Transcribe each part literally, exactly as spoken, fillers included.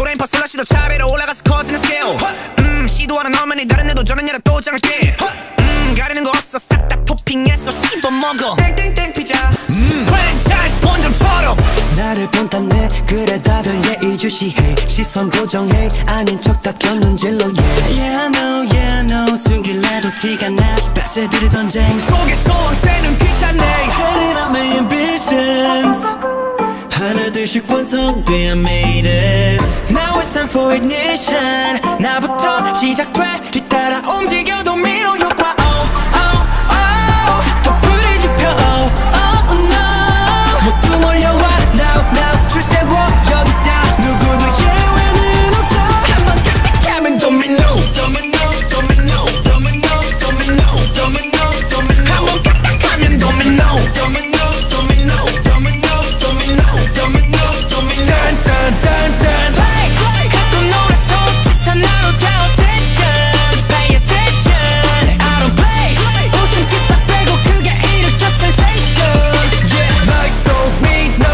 도레미파 솔라시도 차례로 올라가서 커지는 스케일. 음 시도하는 어머니 다른 애도 저는 얘라 또 장할게. 음 가리는 거 없어 싹 다 토핑해서 씹어먹어. 땡땡땡 피자 음 프랜차이즈 본점처럼 나를 본따네 그래 다들 예의 주시해. 시선 고정해 아닌 척 다 켰는질로 yeah. Yeah I know yeah I know 숨길래도 티가 나 백세들의 전쟁 속에서 왕새는 귀찮네. Setting up my ambitions 하나 둘씩 완성돼 I made it. Now it's time for ignition. 나부터 시작돼 뒤따라 움직여 도미노 효과. Oh oh oh 더 불이 지펴 oh oh no 모두 몰려와 now now 줄 세워 여기다 누구도 예외는 없어. 한번 깜짝하면 도미노 도미노 도미노 도미노 도미노 도미노 도미노 한번 깜짝하면 도미노 도미노 도미노 도미노 도미노 도미노 도미노 dun dun dun dun play play 갖고 놀아 손짓한 나로 다 attention pay attention I don't play 웃음기 싹 빼고 그게 일으켜 sensation yeah like domino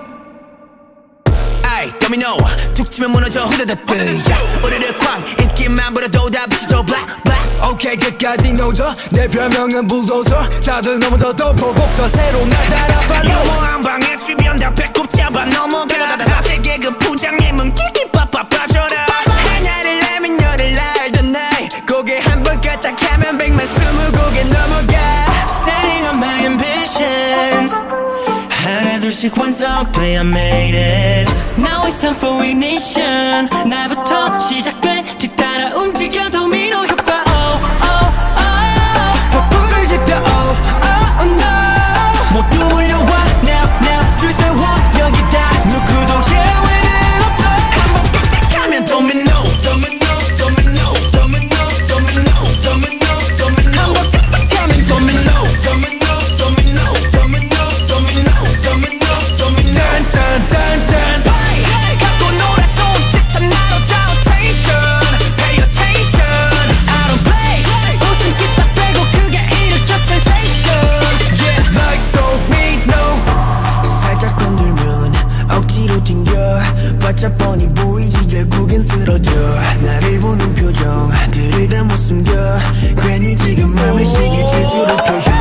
아이 도미노 툭 치면 무너져 후다다뜨 우르르 쾅 인기만 부려도 다 부서져 black black 오케이 끝까지 노져 내 별명은 불도저 다들 넘어져도 보복저 새로 날 따라 follow 유머 한 방에 주변 다 배꼽 잡아 넘어가 제개그 부장님은 끼끼빠빠 빠져라 하나를 알면 열을 알던 나이 고개 한번 까딱하면 백만 스무 고개 넘어가. Setting up my ambitions 하나 둘씩 완성돼 I made it. Now it's time for ignition 나부터 시작돼 뒤따라 움직여 도미노 효과. Oh oh oh 더 불을 지펴 oh oh no 모두 몰려와 now now 줄 세워 여기다 누구도 예외는 없어. 한번 깜짝하면 도미노 도미노 도미노 도미노 도미노 도미노 도미노 한번 깜짝하면 도미노 도미노 도미노 도미노 도미노 도미노 도미노 dun dun dun dun Hey, hey, 갖고 놀아 손짓한 나로 다 attention pay attention I don't play 웃음기 싹 빼고 그게 일으켜 sensation yeah like domino 살짝 건들면 억지로 튕겨 바짝 뻔히 보이지 결국엔 쓰러져. 나를 보는 표정 들을 다 못 숨겨 괜히 지금 맘을 시기 질투로 표현